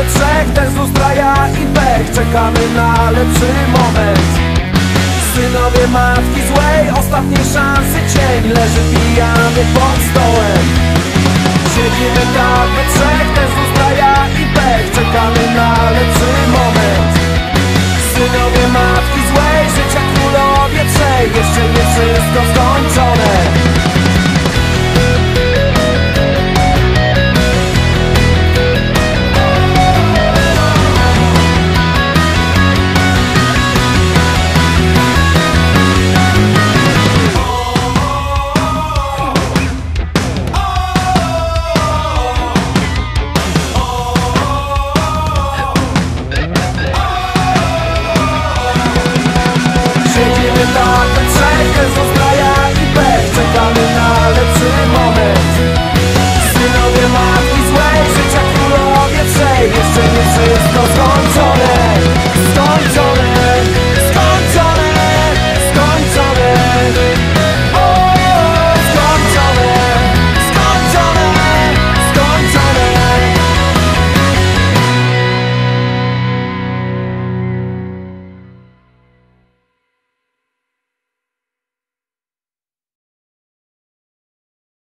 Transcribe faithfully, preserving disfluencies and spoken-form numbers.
we trzech, ten z lustra, ja i pech. Czekamy na lepszy moment. Synowie matki złej, ostatniej szansy cień leży pijany pod stołem. Siedzimy tak we trzech, ten z lustra, ja i pech. Czekamy na lepszy moment.